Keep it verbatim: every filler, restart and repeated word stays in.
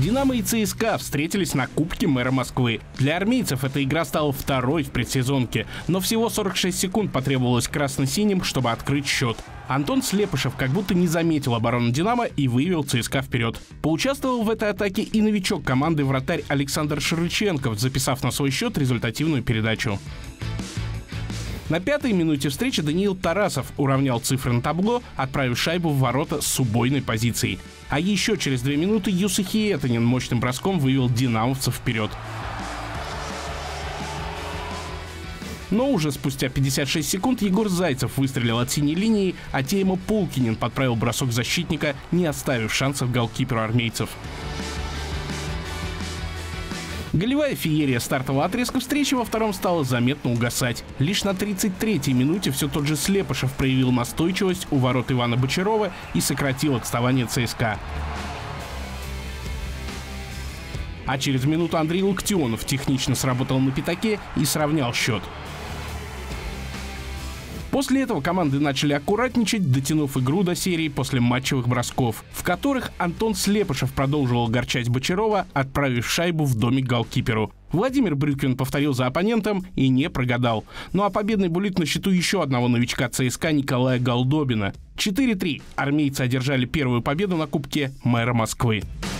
«Динамо» и ЦСКА встретились на Кубке мэра Москвы. Для армейцев эта игра стала второй в предсезонке, но всего сорок шесть секунд потребовалось красно-синим, чтобы открыть счет. Антон Слепышев как будто не заметил оборону «Динамо» и вывел ЦСКА вперед. Поучаствовал в этой атаке и новичок команды вратарь Александр Ширличенков, записав на свой счет результативную передачу. На пятой минуте встречи Даниил Тарасов уравнял цифры на табло, отправив шайбу в ворота с убойной позицией. А еще через две минуты Юса Хиетанин мощным броском вывел динамовцев вперед. Но уже спустя пятьдесят шесть секунд Егор Зайцев выстрелил от синей линии, а Теему Пулкинин подправил бросок защитника, не оставив шансов голкиперу армейцев. Голевая феерия стартового отрезка встречи во втором стала заметно угасать. Лишь на тридцать третьей минуте все тот же Слепышев проявил настойчивость у ворот Ивана Бочарова и сократил отставание ЦСКА. А через минуту Андрей Локтионов технично сработал на пятаке и сравнял счет. После этого команды начали аккуратничать, дотянув игру до серии после матчевых бросков, в которых Антон Слепышев продолжил огорчать Бочарова, отправив шайбу в домик голкиперу. Владимир Брюквин повторил за оппонентом и не прогадал. Ну а победный буллит на счету еще одного новичка ЦСКА Николая Голдобина. четыре три. Армейцы одержали первую победу на Кубке мэра Москвы.